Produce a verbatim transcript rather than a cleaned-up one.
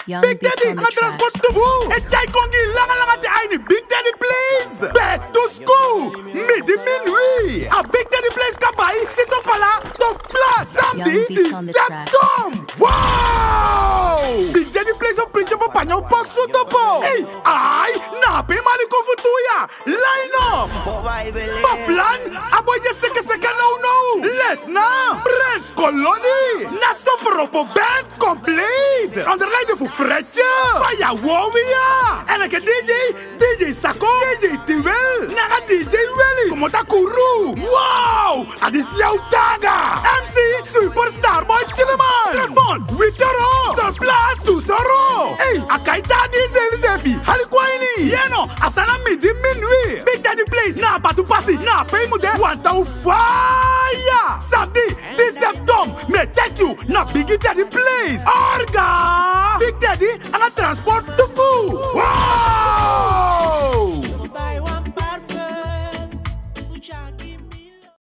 Young Big Beats Daddy, on the ang transport tracks. tubo. E jay kongi langa-langa ti ay ni Big Daddy Place. Back to school. Midi minuit. A Big Daddy Place kabay, sito pala, to flat. Samedi, Young di Beats on the tracks. septom. Wow! Big Daddy Place ang principal pa niya po suto po. Hey, ay, napi mali ko futuya. Line up. Paplan, aboy ya seke-seke no-no. Les na, Prince Colony. Naso propo band complete. Onderleiding voor Fredje. Vaya Wowia. En ik D J, D J Sako, D J Tiwel. Naga D J Willy. Como ta kuru. Wow, adis jouw daga. M C, Superstar Boy Chilleman. Telefon, Wittero. Surplus, Tusoro. Hey, akaita di zevi zevi. Halikwaini. Yeno, asana midi minui. Big Daddy Place, na batu pasi. Na pay mo de. Wanta u fire. Samedi, di septom. Me check you, na Big Daddy Place. Orga. Big Daddy, ang transport tubu.